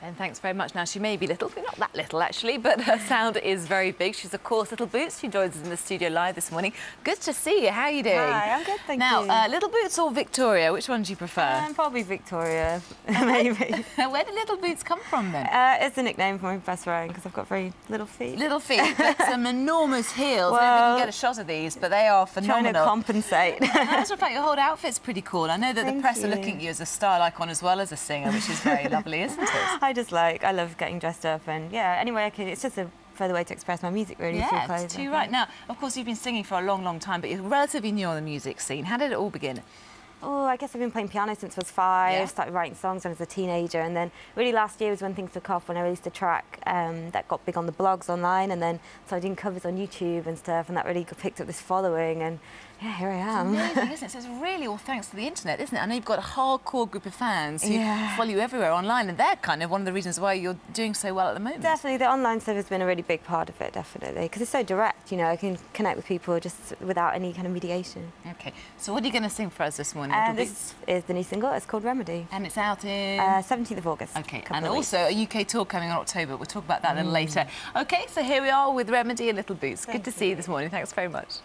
And thanks very much. Now, she may be little, not that little actually, but her sound is very big. She's, of course, Little Boots. She joins us in the studio live this morning. Good to see you. How are you doing? Hi, I'm good, thank you. Now, Little Boots or Victoria, which one do you prefer? Probably Victoria, maybe. Where did Little Boots come from then? It's a nickname for my best friend because I've got very little feet. Little feet, but some enormous heels. Well, I don't think you can get a shot of these, but they are phenomenal. Trying to compensate. As a fact, your whole outfit's pretty cool. I know that the press are looking at you as a style icon as well as a singer, which is very lovely, isn't it? I love getting dressed up, and yeah, anyway, it's just a further way to express my music, really, through clothes. Yeah, too right. Now, of course, you've been singing for a long, long time, but you're relatively new on the music scene. How did it all begin? Oh, I guess I've been playing piano since I was 5. Yeah. Started writing songs when I was a teenager, and then really last year was when things took off, when I released a track that got big on the blogs online, and then started doing covers on YouTube and stuff, and that really picked up this following, and yeah, here I am. It's amazing, isn't it? So it's really all thanks to the internet, isn't it? I know you've got a hardcore group of fans who follow you everywhere online, and they're kind of one of the reasons why you're doing so well at the moment. Definitely, the online stuff has been a really big part of it, definitely, because it's so direct, you know, I can connect with people just without any kind of mediation. OK, so what are you going to sing for us this morning? This is the new single, it's called Remedy. And it's out in? 17th of August. OK, and also a UK tour coming on October. We'll talk about that a little later. OK, so here we are with Remedy and Little Boots. Good to see you this morning. Thanks very much.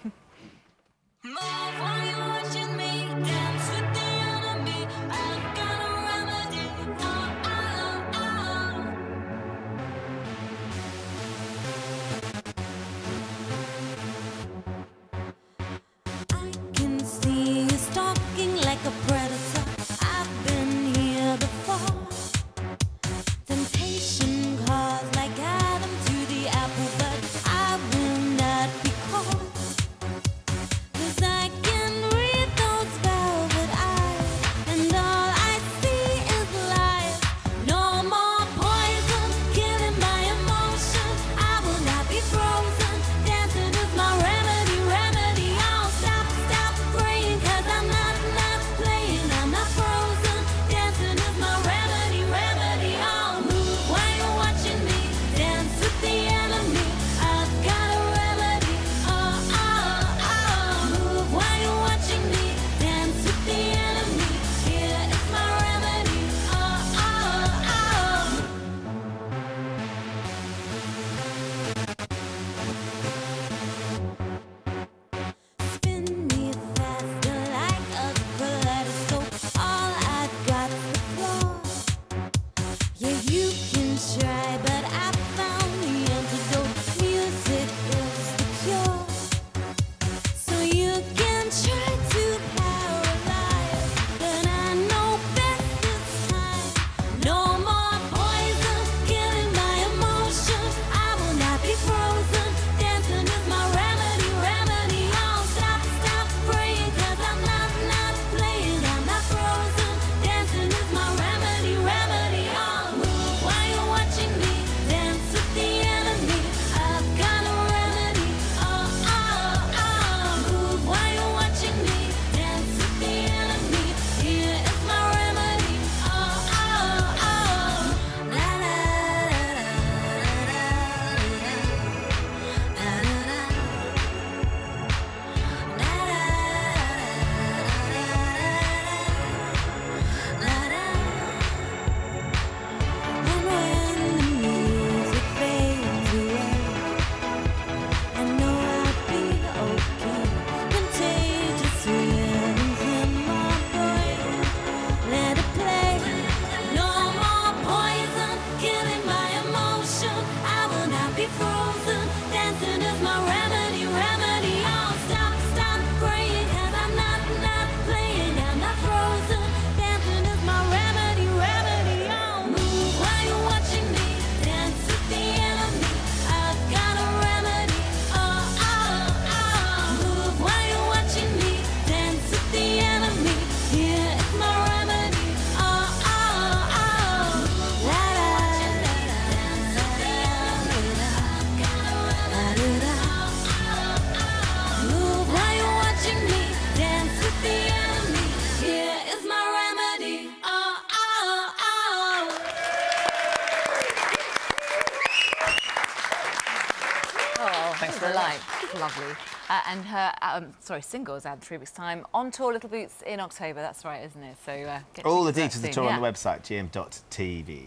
Thanks for the light. Lovely. And her single is out in 3 weeks' time. On tour, Little Boots in October. That's right, isn't it? So all the details are on the website, gm.tv.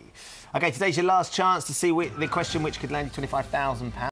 OK, today's your last chance to see the question which could land you £25,000.